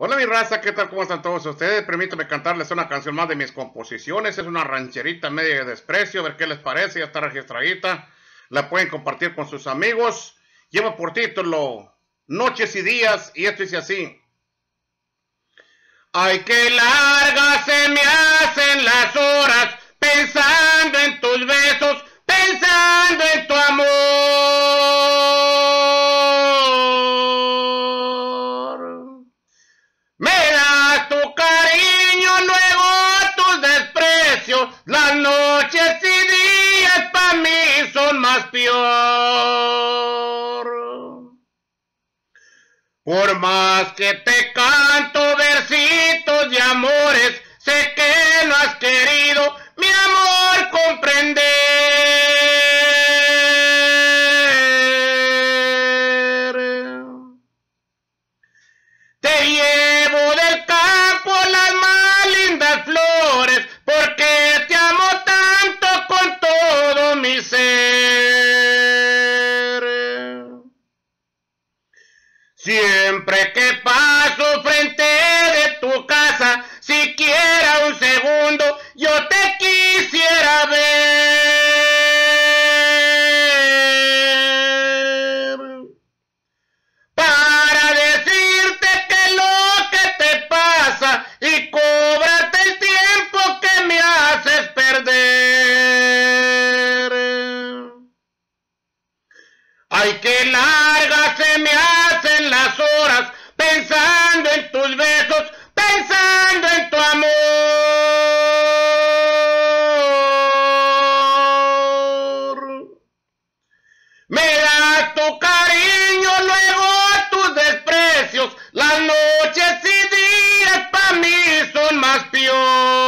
Hola mi raza, ¿qué tal? ¿Cómo están todos ustedes? Permítanme cantarles una canción más de mis composiciones. Es una rancherita media de desprecio, a ver qué les parece, ya está registradita. La pueden compartir con sus amigos. Lleva por título Noches y Días y esto dice así. Ay, qué largas se me hacen las horas pensando en tus besos, pensando en tu amor. Me das tu cariño, luego tus desprecios. Las noches y días para mí son más peor. Por más que te canto versitos de amores, sé que no has querido mi amor comprender. Te llevo del campo las más lindas flores, porque te amo tanto con todo mi ser. Siempre que paso frente de tu casa, siquiera un segundo, yo te quisiera ver. Para decirte que lo que te pasa y cóbrate el tiempo que me haces perder. Ay, qué largas se me hacen las horas pensando en tus besos, pensando en tu amor. Me das tu cariño, luego tus desprecios. Las noches y días para mí son más peor. Por más que te canto versitos de amores, sé que no has querido mi amor comprender. Te llevo del campo las más lindas flores, porque te amo tanto con todo mi ser. Siempre que paso frente de tu casa, siquiera un segundo, yo te quisiera ver. Para decirte que lo que te pasa y cóbrate el tiempo que me haces perder. Ay, qué largas se me hacen las horas pensando en tus besos, pensando en tu amor. Me das tu cariño, luego tus desprecios. Las noches y días para mí son más peor.